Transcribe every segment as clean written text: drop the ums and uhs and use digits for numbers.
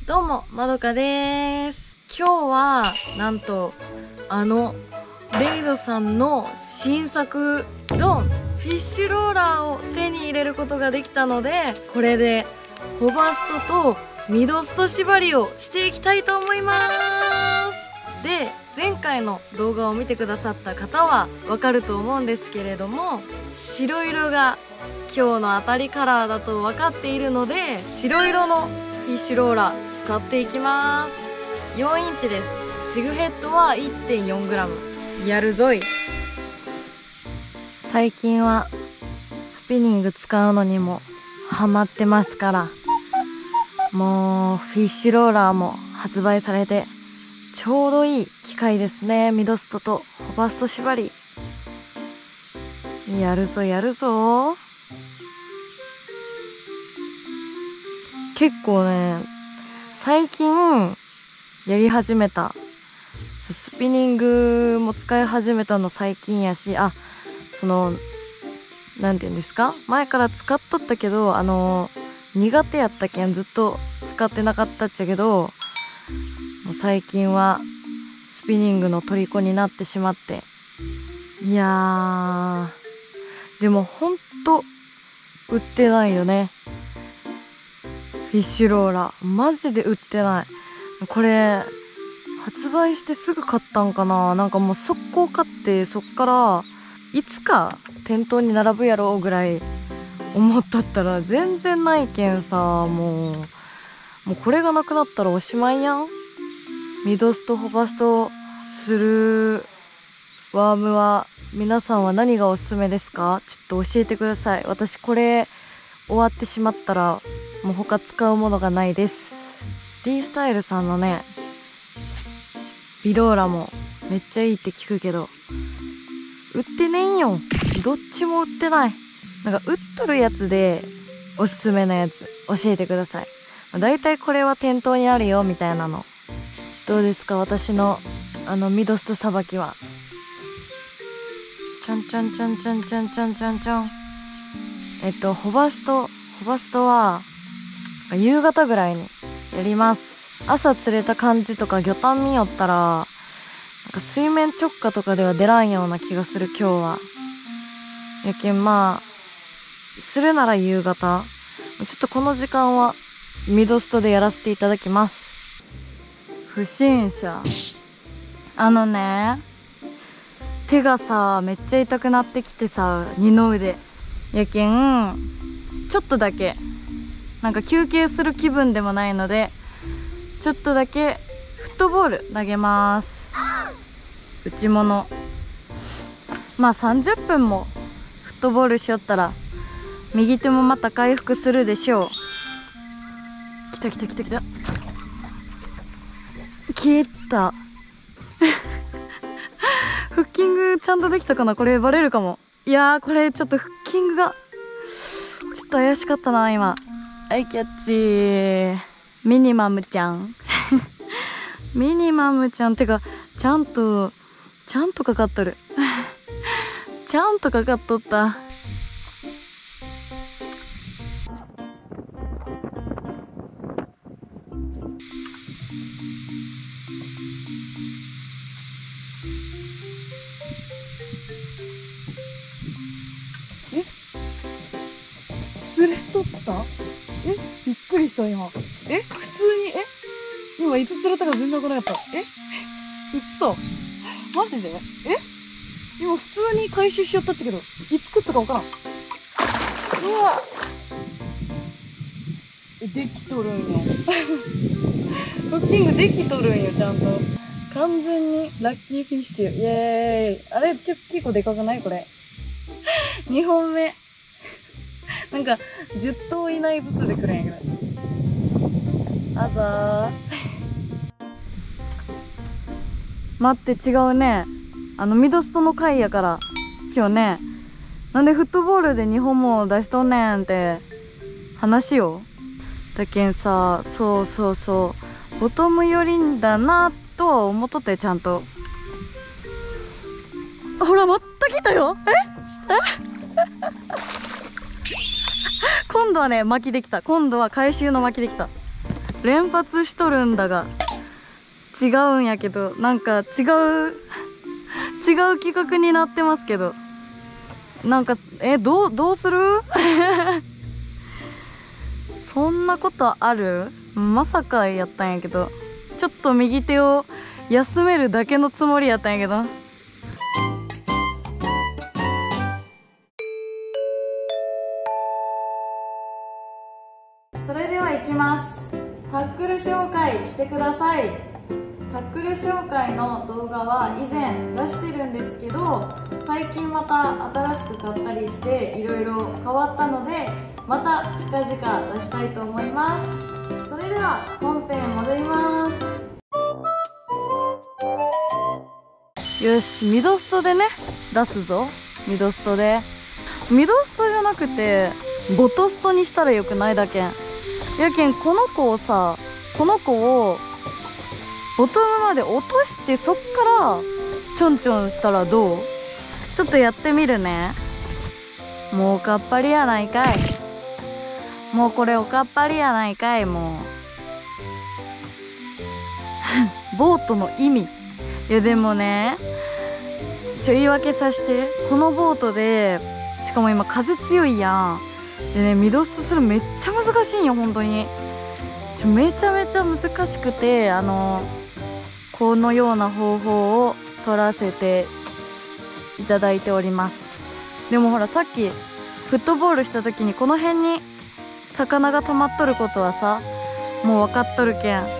どうも、まどかです。今日はなんとレイドさんの新作ドンフィッシュローラーを手に入れることができたので、これでホバストとミドスト縛りをしていきたいと思います。で、前回の動画を見てくださった方はわかると思うんですけれども、白色が今日の当たりカラーだと分かっているので、白色のフィッシュローラー使っていきます。4インチです。ジグヘッドは 1.4g。 やるぞい。最近はスピニング使うのにもハマってますから、もうフィッシュローラーも発売されてちょうどいい機会ですね。ミドストとホバスト縛り、やるぞやるぞ。結構ね、最近やり始めた、スピニングも使い始めたの最近やし、なんていうんですか、前から使っとったけど苦手やったけんずっと使ってなかったっちゃけど、もう最近はスピニングの虜になってしまって、いやー、でもほんと売ってないよね、フィッシュローラー。マジで売ってない。これ発売してすぐ買ったんかな。なんかもう速攻買って、そっからいつか店頭に並ぶやろうぐらい思っとったら全然ないけんさ、もうこれがなくなったらおしまいやん。ミドストホバストするワームは皆さんは何がおすすめですか？ちょっと教えてください。私これ終わってしまったらもう他使うものがないです。 D スタイルさんのねビローラもめっちゃいいって聞くけど、売ってねんよ。どっちも売ってない。なんか売っとるやつでおすすめなやつ教えてください。だいたいこれは店頭にあるよみたいなの。どうですか、私のミドストさばきは。ちゃんちゃんちゃんちゃんちゃんちゃんちゃんちゃん。ホバストは夕方ぐらいにやります。朝釣れた感じとか魚探見よったら、なんか水面直下とかでは出らんような気がする今日は。やけんまあするなら夕方。ちょっとこの時間はミドストでやらせていただきます。不審者。手がさめっちゃ痛くなってきてさ、二の腕やけんちょっとだけなんか休憩する気分でもないので、ちょっとだけフットボール投げます。内もも。まあ30分もフットボールしよったら右手もまた回復するでしょう。きたきたきたきた。消えた。フッキングちゃんとできたかな。これバレるかも。いやー、これちょっとフッキングがちょっと怪しかったな今。はい、キャッチ。ミニマムちゃん。ミニマムちゃん。てかちゃんとかかっとる。ちゃんとかかっとった。釣れとった？びっくりした今。普通に今いつ釣れたか全然わからなかった。うっそマジで？今普通に回収しよったっちゃけど、いつ食ったかわからん。うわできとるんよ。フッキングできとるんよ、ちゃんと。完全にラッキーフィッシュ。イエーイ。あれ結構でかくない？これ2本目。なんか10頭以内ずつでくれんやけど。あざー。待って、違うね。ミドストの回やから今日ね、なんでフットボールで2本も出しとんねんって話よ。だけんさ、そうボトム寄りだなとは思っとって、ちゃんと。ほらまた来たよ。今度はね巻きできた。今度は回収の巻きできた。 連発しとるんだが違うんやけど、なんか違う企画になってますけど、なんかどうするそんなことある？まさかやったんやけど、ちょっと右手を休めるだけのつもりやったんやけど。それでは行きます。タックル紹介してください。タックル紹介の動画は以前出してるんですけど、最近また新しく買ったりしていろいろ変わったので、また近々出したいと思います。それでは本編戻ります。よし、ミドストでね出すぞ。ミドストで、ミドストじゃなくてボトストにしたらよくない？だけんやけん、この子をボトムまで落として、そっからちょんちょんしたらどう？ちょっとやってみるね。もうおかっぱりやないかい。もうこれおかっぱりやないかい。もうボートの意味。いやでもね、言い訳させて。このボートで、しかも今風強いやん。でね、ミドストするめっちゃ難しいんよ、本当に。めちゃめちゃ難しくて、このような方法を取らせていただいております。でもほら、さっきフットボールした時にこの辺に魚が溜まっとることはさ、もう分かっとるけん、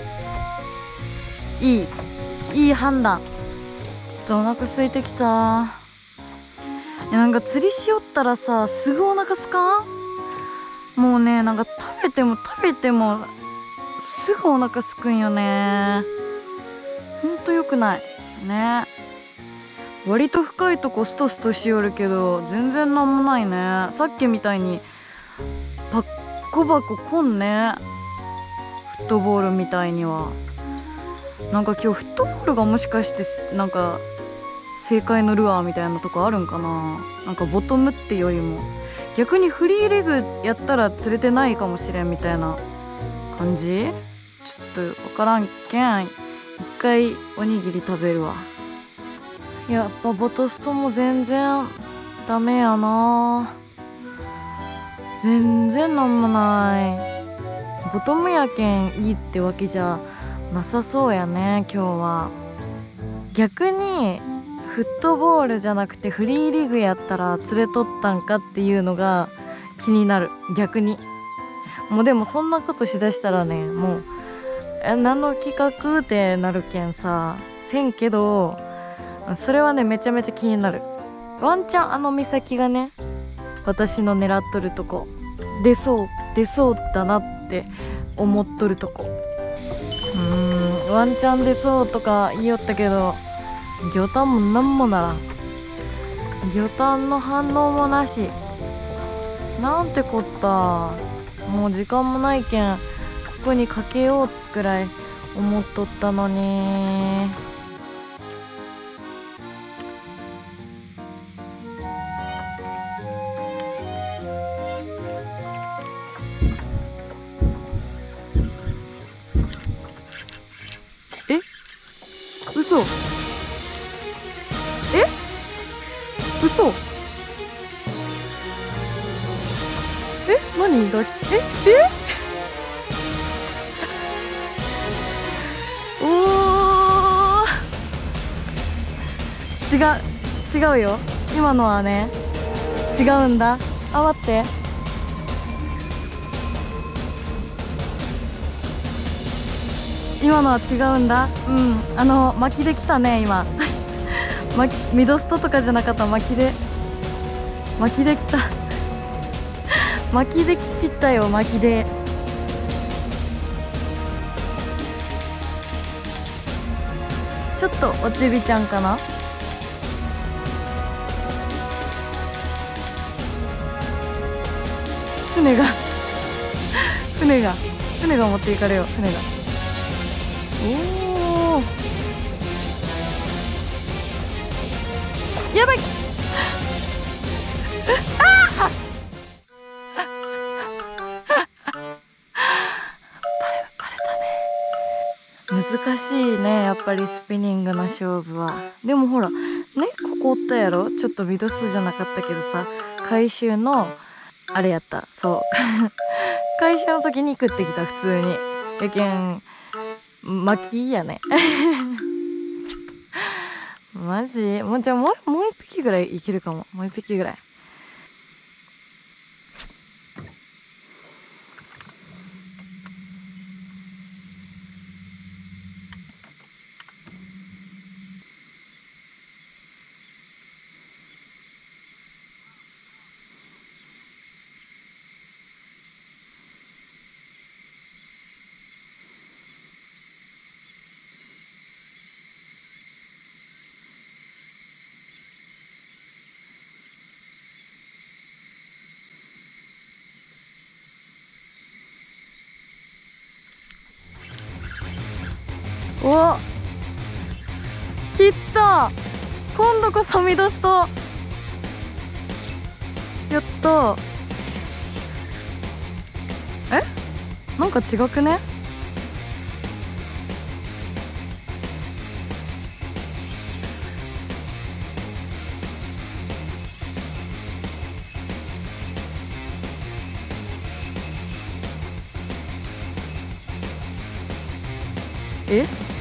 いい判断。ちょっとお腹空いてきた。なんか釣りしよったらさ、すぐお腹すかん？もうね、なんか食べてもすぐお腹すくんよね。ほんとよくないね。割と深いとこストストしよるけど全然なんもないね。さっきみたいにバッコバコこんね。フットボールみたいには。なんか今日フットボールがもしかしてなんか正解のルアーみたいなとこあるんかな。なんかボトムってよりも逆にフリーレグやったら釣れてないかもしれんみたいな感じ。ちょっと分からんけん、一回おにぎり食べるわ。やっぱボトストも全然ダメやな。全然なんもない。ボトムやけんいいってわけじゃなさそうやね、今日は。逆にフットボールじゃなくてフリーリグやったら釣れとったんかっていうのが気になる、逆に。もうでもそんなことしだしたらね、もう何の企画ってなるけんさ、せんけど、それはねめちゃめちゃ気になる。ワンチャン岬がね、私の狙っとるとこ出そうだなって思っとるとこ。ワンチャン出そうとか言いよったけど、魚探もなんもならん。魚探の反応もなし。なんてこった。もう時間もないけんここにかけようくらい思っとったのに。嘘。嘘。何がおー、違うよ。今のはね違うんだ。待って、今のは違うんだ。巻きできたね今。ミドストとかじゃなかった。巻きできた。巻きできちったよ。巻きで。ちょっとおちびちゃんかな。船が持っていかれよ。船が。おお、やばい。バしいね、やっぱりスピニングの勝負は。でもほらね、ここおったやろ、ちょっとミドストじゃなかったけどさ、回収のあれやった。そう回収の時に食ってきた、普通に。やけん巻きやねマジもうじゃあもう一匹ぐらいいけるかも。もう一匹ぐらい。お、切った。今度こそミドスト。やった。え、なんか違くね？え、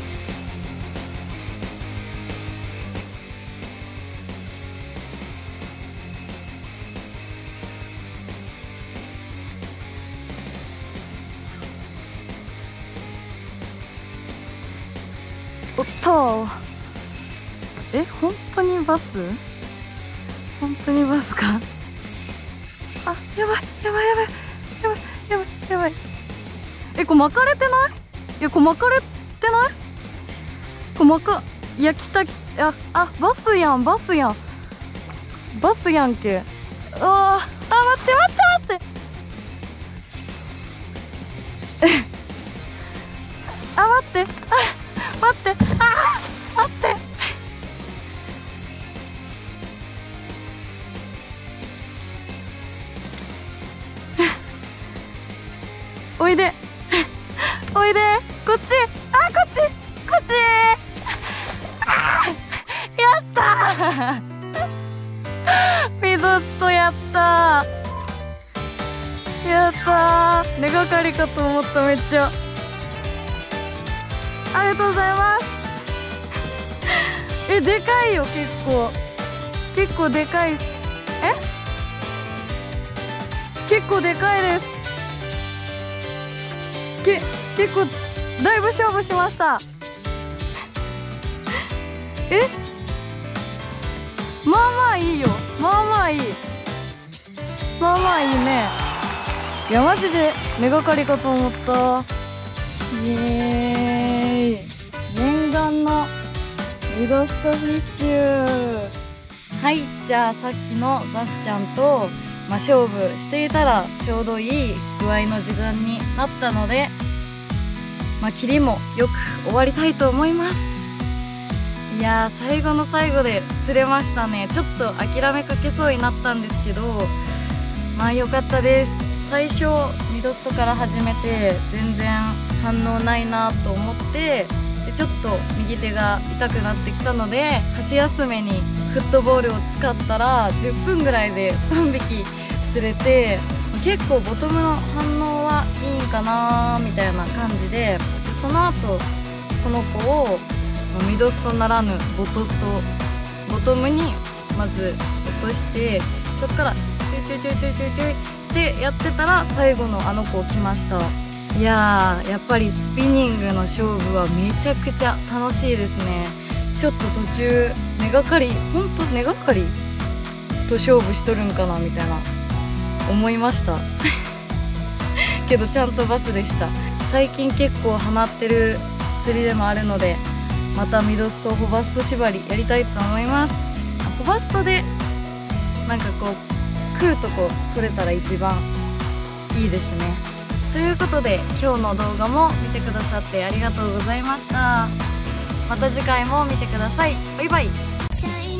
おっと。え、本当にバス？本当にバスか？あ、やばいやばいやばいやばいやばいやばい。え、これ巻かれてない？いや、これ巻かれてない？これいや、来たあ、バスやん、バスやん。バスやんけ。待って待って待って。待って、待って、待って。おいでおいで、こっち、こっちやったーミドストやったー。やったー、根がかりかと思った。めっちゃありがとうございますえ、でかいよ、結構でかい。結構でかいです。結構だいぶ勝負しましたまあまあいいよ。まあまあいいね。いや、マジで根がかりかと思った。イエーイ、念願のミドストフィッシュ。はい、じゃあさっきのバスちゃんと、勝負していたらちょうどいい具合の時間になったので、切りもよく終わりたいと思います。いやー、最後の最後で釣れましたね。ちょっと諦めかけそうになったんですけど、良かったです。最初ミドストから始めて全然反応ないなと思って、でちょっと右手が痛くなってきたので、箸休めにフットボールを使ったら10分ぐらいで3匹釣れて、結構ボトムの反応はいいんかなみたいな感じで、その後この子をミドストならぬボトムにまず落として、そこからちょいってやってたら最後のあの子来ました。いやー、やっぱりスピニングの勝負はめちゃくちゃ楽しいですね。ちょっと途中根がかり、ほんと根がかりと勝負しとるんかなみたいな思いましたけどちゃんとバスでした。最近結構ハマってる釣りでもあるので、またミドストホバスト縛りやりたいと思います。ホバストでなんかこう食うとこ取れたら一番いいですね。ということで今日の動画も見てくださってありがとうございました。また次回も見てください。バイバイ。